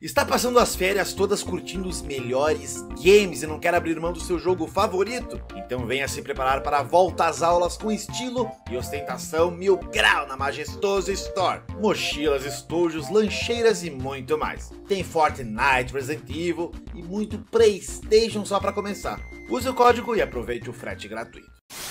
Está passando as férias todas curtindo os melhores games e não quer abrir mão do seu jogo favorito? Então venha se preparar para a volta às aulas com estilo e ostentação 1000 grau na Majestoso Store. Mochilas, estojos, lancheiras e muito mais. Tem Fortnite, Resident Evil e muito PlayStation só para começar. Use o código e aproveite o frete gratuito.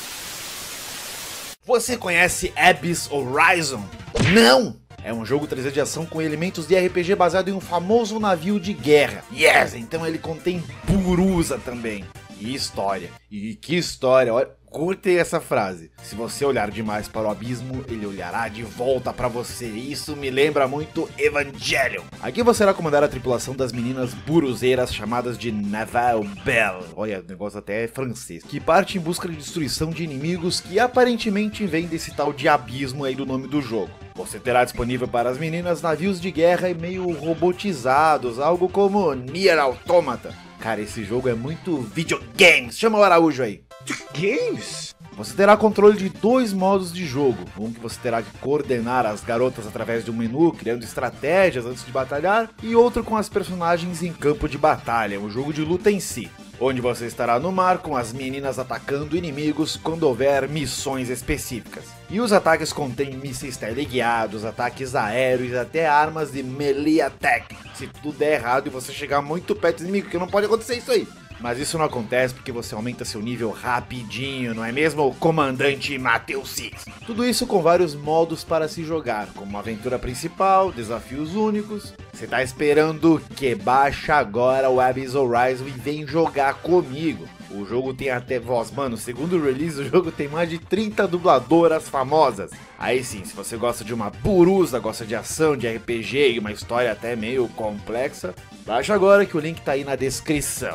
Você conhece Abyss Horizon? Não! É um jogo 3D de ação com elementos de RPG baseado em um famoso navio de guerra. Yes, então ele contém burusa também. E história. E que história, olha, curtem essa frase. Se você olhar demais para o abismo, ele olhará de volta para você. Isso me lembra muito Evangelion. Aqui você irá comandar a tripulação das meninas buruzeiras chamadas de Naval Belle. Olha, o negócio até é francês. Que parte em busca de destruição de inimigos que aparentemente vem desse tal de abismo aí do nome do jogo. Você terá disponível para as meninas navios de guerra e meio robotizados, algo como Nier Automata. Cara, esse jogo é muito videogames. Chama o Araújo aí. Games? Você terá controle de dois modos de jogo. Um que você terá que coordenar as garotas através de um menu, criando estratégias antes de batalhar. E outro com as personagens em campo de batalha, um jogo de luta em si. Onde você estará no mar com as meninas atacando inimigos quando houver missões específicas. E os ataques contêm mísseis teleguiados, ataques aéreos e até armas de melee attack. Se tudo der errado e você chegar muito perto do inimigo, que não pode acontecer isso aí. Mas isso não acontece porque você aumenta seu nível rapidinho, não é mesmo, comandante Matheus Six? Tudo isso com vários modos para se jogar, como uma aventura principal, desafios únicos. Você tá esperando o que? Baixa agora o Abyss Horizon e vem jogar comigo. O jogo tem até voz, mano, segundo o release o jogo tem mais de 30 dubladoras famosas. Aí sim, se você gosta de uma burusa, gosta de ação, de RPG e uma história até meio complexa, baixa agora que o link tá aí na descrição.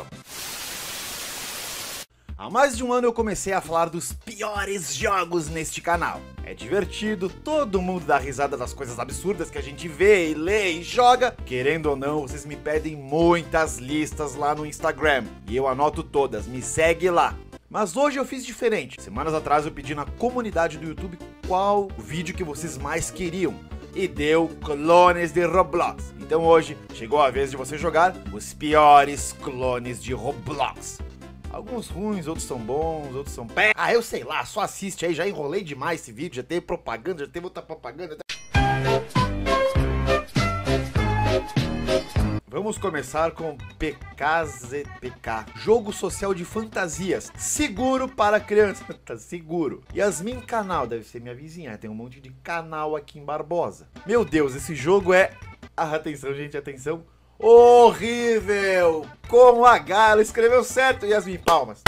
Há mais de um ano eu comecei a falar dos piores jogos neste canal. É divertido, todo mundo dá risada das coisas absurdas que a gente vê e lê e joga. Querendo ou não, vocês me pedem muitas listas lá no Instagram. E eu anoto todas, me segue lá. Mas hoje eu fiz diferente. Semanas atrás eu pedi na comunidade do YouTube qual o vídeo que vocês mais queriam. E deu clones de Roblox. Então hoje chegou a vez de você jogar os piores clones de Roblox. Alguns ruins, outros são bons, outros são pé. Ah, eu sei lá, só assiste aí, já enrolei demais esse vídeo, já teve propaganda, já teve outra propaganda. Vamos começar com PKZPK, jogo social de fantasias, seguro para crianças, tá seguro. Yasmin Canal, deve ser minha vizinha, tem um monte de canal aqui em Barbosa. Meu Deus, esse jogo é... Ah, atenção gente, atenção. Horrível! Com H, ela escreveu certo, Yasmin, palmas.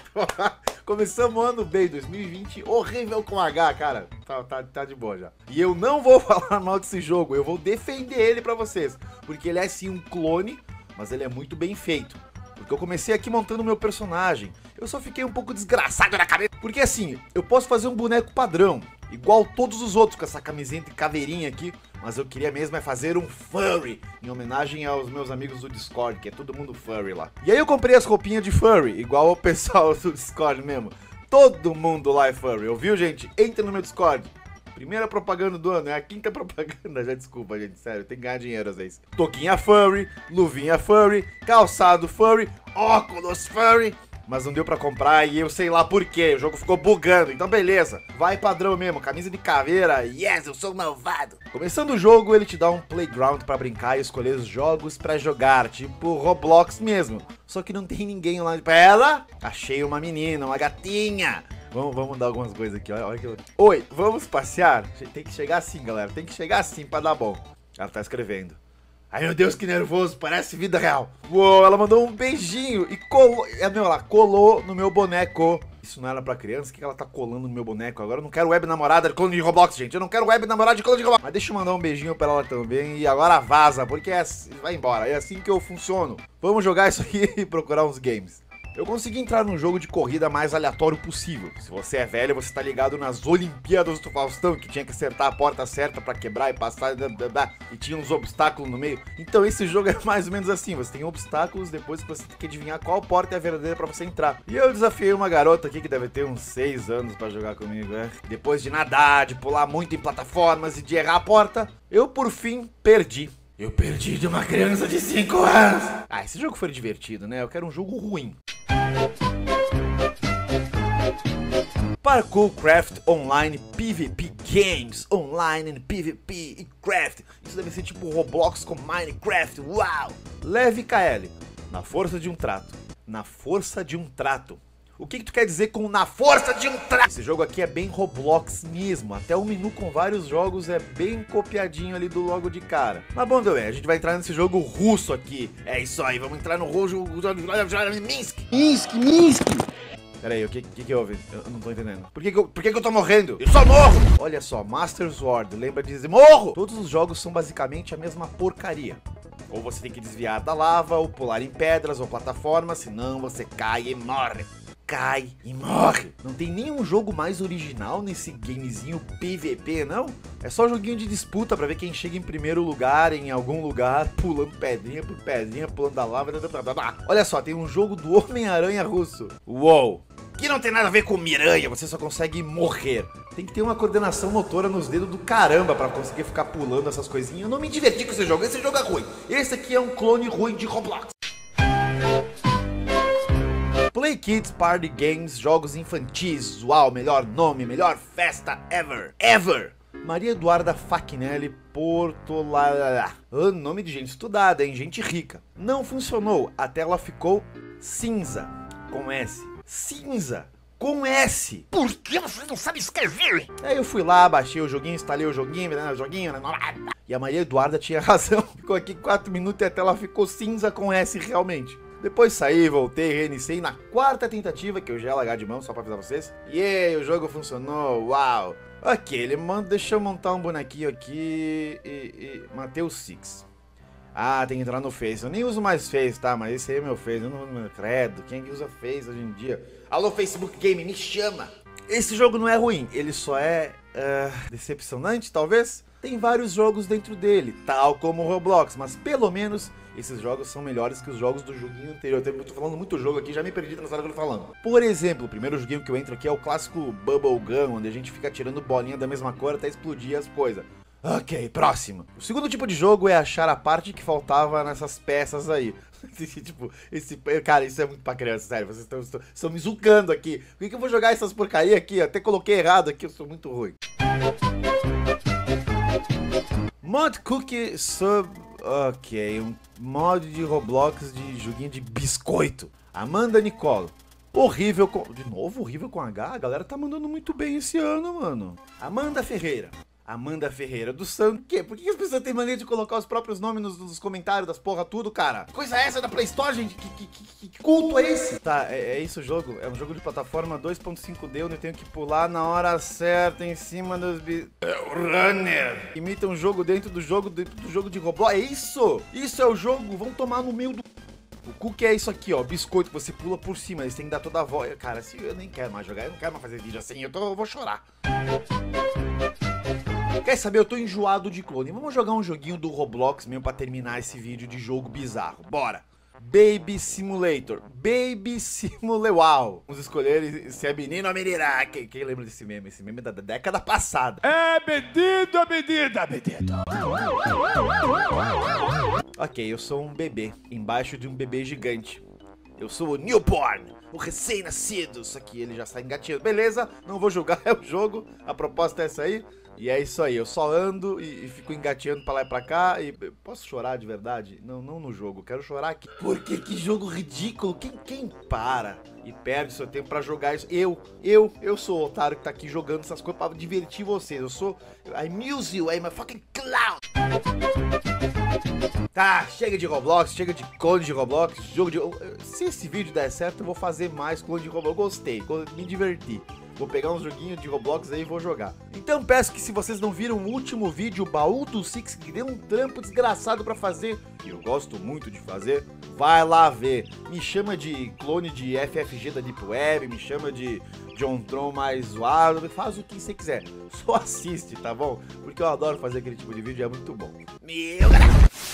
Começamos o ano bem, 2020, horrível com H, cara. Tá de boa já. E eu não vou falar mal desse jogo, eu vou defender ele pra vocês. Porque ele é sim um clone, mas ele é muito bem feito. Porque eu comecei aqui montando o meu personagem. Eu só fiquei um pouco desgraçado na cabeça. Porque assim, eu posso fazer um boneco padrão, igual todos os outros, com essa camiseta e caveirinha aqui. Mas eu queria mesmo é fazer um furry, em homenagem aos meus amigos do Discord, que é todo mundo furry lá. E aí eu comprei as roupinhas de furry, igual o pessoal do Discord mesmo. Todo mundo lá é furry, ouviu gente? Entra no meu Discord. Primeira propaganda do ano, é a quinta propaganda, já desculpa gente, sério, tem que ganhar dinheiro às vezes. Toquinha furry, luvinha furry, calçado furry, óculos furry. Mas não deu pra comprar e eu sei lá por quê, o jogo ficou bugando, então beleza. Vai padrão mesmo, camisa de caveira, yes, eu sou malvado. Começando o jogo, ele te dá um playground pra brincar e escolher os jogos pra jogar, tipo Roblox mesmo. Só que não tem ninguém lá. Pera, achei uma menina, uma gatinha. Vamos dar algumas coisas aqui, olha que... Oi, vamos passear? Tem que chegar assim, galera, tem que chegar assim pra dar bom. Ela tá escrevendo. Ai meu Deus, que nervoso, parece vida real. Uou, ela mandou um beijinho e colou, ela colou no meu boneco. Isso não era pra criança, o que ela tá colando no meu boneco? Agora eu não quero web namorada de clone de Roblox, gente. Eu não quero web namorada de clone de Roblox. Mas deixa eu mandar um beijinho pra ela também e agora vaza, porque vai embora, é assim que eu funciono. Vamos jogar isso aqui e procurar uns games. Eu consegui entrar num jogo de corrida mais aleatório possível. Se você é velho, você tá ligado nas Olimpíadas do Faustão, que tinha que acertar a porta certa pra quebrar e passar, e tinha uns obstáculos no meio. Então esse jogo é mais ou menos assim, você tem obstáculos, depois você tem que adivinhar qual porta é a verdadeira pra você entrar. E eu desafiei uma garota aqui que deve ter uns 6 anos pra jogar comigo, né? Depois de nadar, de pular muito em plataformas e de errar a porta, eu por fim perdi. Eu perdi de uma criança de 5 anos. Ah, esse jogo foi divertido, né? Eu quero um jogo ruim. Parkour Craft Online PvP Games. Online and PvP e Craft. Isso deve ser tipo Roblox com Minecraft. Uau! Leve KL. Na força de um trato. Na força de um trato. O que tu quer dizer com na força de um trato? Esse jogo aqui é bem Roblox mesmo. Até o menu com vários jogos é bem copiadinho ali do logo de cara. Mas bom, a gente vai entrar nesse jogo russo aqui. É isso aí, vamos entrar no jogo Minsk. Minsk. Pera aí, o que houve? Eu não tô entendendo. Por que eu tô morrendo? Eu só morro! Olha só, Master Sword, lembra de dizer morro! Todos os jogos são basicamente a mesma porcaria. Ou você tem que desviar da lava, ou pular em pedras ou plataformas, senão você cai e morre. Cai e morre. Não tem nenhum jogo mais original nesse gamezinho PVP, não? É só joguinho de disputa pra ver quem chega em primeiro lugar, em algum lugar, pulando pedrinha por pedrinha, pulando da lava. Olha só, tem um jogo do Homem-Aranha russo. Uou! Que não tem nada a ver com miranha, você só consegue morrer. Tem que ter uma coordenação motora nos dedos do caramba pra conseguir ficar pulando essas coisinhas. Eu não me diverti com esse jogo é ruim. Esse aqui é um clone ruim de Roblox. Play Kids Party Games, jogos infantis. Uau, melhor nome, melhor festa ever. Ever! Maria Eduarda Fachinelli Portola. Nome de gente estudada, hein? Gente rica. Não funcionou, a tela ficou cinza. Com S. Cinza. Com S. Por que você não sabe escrever? Aí eu fui lá, baixei o joguinho, instalei o joguinho, e a Maria Eduarda tinha razão. Ficou aqui 4 minutos e a tela ficou cinza com S realmente. Depois saí, voltei, reiniciei na 4ª tentativa, que eu já ia largar de mão, só pra avisar vocês. E aí, o jogo funcionou, uau. Ok, ele deixa eu montar um bonequinho aqui e Mateus Six. Ah, tem que entrar no Face. Eu nem uso mais Face, tá? Mas esse aí é meu Face, eu não credo. Quem é que usa Face hoje em dia? Alô, Facebook Game, me chama! Esse jogo não é ruim, ele só é decepcionante, talvez? Tem vários jogos dentro dele, tal como o Roblox, mas pelo menos esses jogos são melhores que os jogos do joguinho anterior. Eu tô falando muito jogo aqui, já me perdi nessa hora que eu tô falando. Por exemplo, o primeiro joguinho que eu entro aqui é o clássico Bubble Gun, onde a gente fica tirando bolinha da mesma cor até explodir as coisas. Ok, próximo. O segundo tipo de jogo é achar a parte que faltava nessas peças aí. Tipo, cara, isso é muito pra criança, sério. Vocês estão me zulcando aqui. Por que eu vou jogar essas porcaria aqui? Até coloquei errado aqui, eu sou muito ruim. Mod Cookie Sub... Ok, um mod de Roblox de joguinho de biscoito. Amanda Nicole. Horrível com... De novo, horrível com H? A galera tá mandando muito bem esse ano, mano. Amanda Ferreira. Amanda Ferreira do Santo. Por que as pessoas têm mania de colocar os próprios nomes nos comentários das porra tudo, cara? Que coisa é essa da Play Store, gente? Que culto é esse? Tá, é isso o jogo. É um jogo de plataforma 2.5D, onde eu tenho que pular na hora certa em cima dos... É o Runner. Imita um jogo dentro do jogo de Roblox. É isso? Isso é o jogo? Vamos tomar no meio do... O cookie é isso aqui, ó, biscoito, você pula por cima, eles têm que dar toda a volta. Cara, assim, eu nem quero mais jogar, eu não quero mais fazer vídeo assim, eu vou chorar. Quer saber, eu tô enjoado de clone. Vamos jogar um joguinho do Roblox mesmo pra terminar esse vídeo de jogo bizarro. Bora! Baby Simulator. Baby Simulator. Uau! Vamos escolher se é menino ou menina. Quem lembra desse meme? Esse meme é da década passada. É menino. Ok, eu sou um bebê, embaixo de um bebê gigante. Eu sou o newborn, o recém-nascido. Só que ele já está engatinhando. Beleza, não vou julgar, é o jogo. A proposta é essa aí. E é isso aí, eu só ando e fico engateando pra lá e pra cá. E posso chorar de verdade? Não no jogo, quero chorar aqui. Porque que jogo ridículo, quem para e perde seu tempo pra jogar isso? Eu sou o otário que tá aqui jogando essas coisas pra divertir vocês. Eu sou... I amuse you, I'm a fucking clown. Tá, chega de Roblox, chega de clone de Roblox, jogo de... Se esse vídeo der certo, eu vou fazer mais clone de Roblox. Eu gostei, me diverti. Vou pegar uns joguinhos de Roblox aí e vou jogar. Então peço que se vocês não viram o último vídeo, o baú do Six, que deu um trampo desgraçado pra fazer, e eu gosto muito de fazer, vai lá ver. Me chama de clone de FFG da Deep Web, me chama de John Tron mais zoado, faz o que você quiser. Só assiste, tá bom? Porque eu adoro fazer aquele tipo de vídeo, é muito bom. Meu...